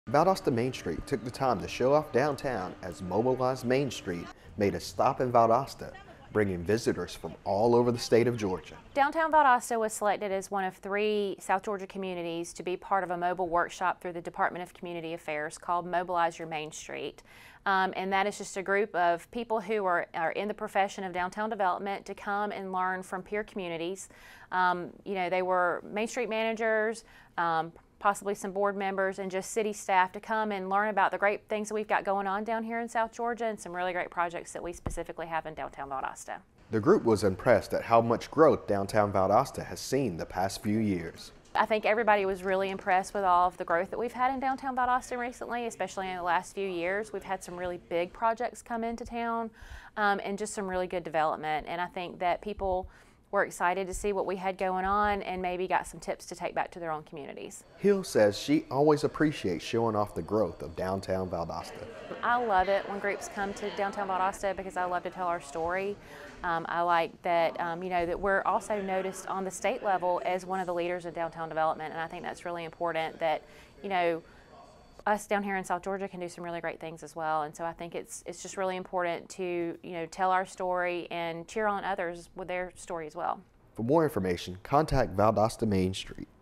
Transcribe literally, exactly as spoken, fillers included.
Valdosta Main Street took the time to show off downtown as Mobilize Main Street made a stop in Valdosta, bringing visitors from all over the state of Georgia. Downtown Valdosta was selected as one of three South Georgia communities to be part of a mobile workshop through the Department of Community Affairs called Mobilize Your Main Street. Um, and that is just a group of people who are, are in the profession of downtown development to come and learn from peer communities. Um, you know, they were Main Street managers, um, possibly some board members, and just city staff to come and learn about the great things that we've got going on down here in South Georgia and some really great projects that we specifically have in downtown Valdosta. The group was impressed at how much growth downtown Valdosta has seen the past few years. I think everybody was really impressed with all of the growth that we've had in downtown Valdosta recently, especially in the last few years. We've had some really big projects come into town um, and just some really good development. And I think that people were excited to see what we had going on and maybe got some tips to take back to their own communities. Hill says she always appreciates showing off the growth of downtown Valdosta. I love it when groups come to downtown Valdosta because I love to tell our story. Um, I like that, um, you know, that we're also noticed on the state level as one of the leaders in downtown development, and I think that's really important that, you know, us down here in South Georgia can do some really great things as well. And so I think it's it's just really important to, you know, tell our story and cheer on others with their story as well. For more information, contact Valdosta Main Street.